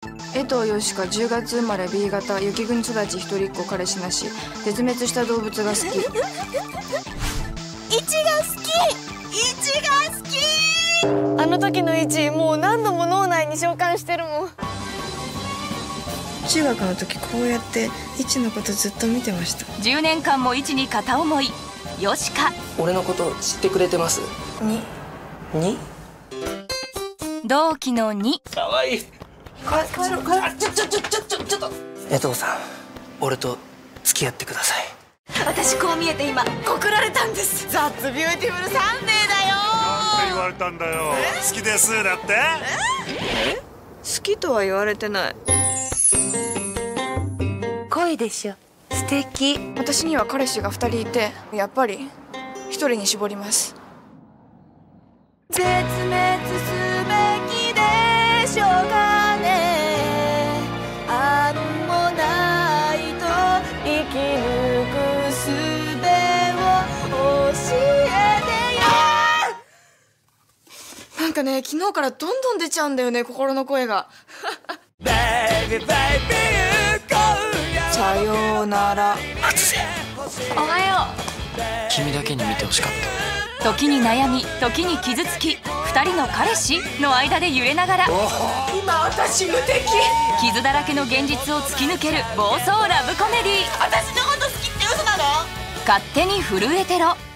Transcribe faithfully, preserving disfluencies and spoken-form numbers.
江藤よしかじゅうがつ生まれ ビー 型雪国育ち一人っ子彼氏なし絶滅した動物が好き。いちが好きいちが好き。あの時のいちもう何度も脳内に召喚してるもん。中学の時こうやっていちのことずっと見てました。 じゅうねんかんもいちに片思い。よしか俺のこと知ってくれてます？ にに同期のに。 かわいい。 か帰ろう帰ろう。 ちょちょちょちょちょちょっと江藤さん、俺と付き合ってください。 私こう見えて今告られたんです。ザッツビューティフルサンデーだよ。 なんて言われたんだよ。好きですだって。 え好きとは言われてない。 恋でしょ。素敵。 私には彼氏がふたりいてやっぱりひとりに絞ります。絶滅すべきでしょうかね。あんもないと生き抜く術を教えてよ。なんかね、昨日からどんどん出ちゃうんだよね、心の声が。さようなら。 初瀬、 おはよ君だけに見てほしかっう。時に悩み時に傷つきふたりの彼氏の間で揺れながら今私無敵。 傷だらけの現実を突き抜ける暴走ラブコメディー。 私のこと好きって嘘なの？ 勝手に震えてろ。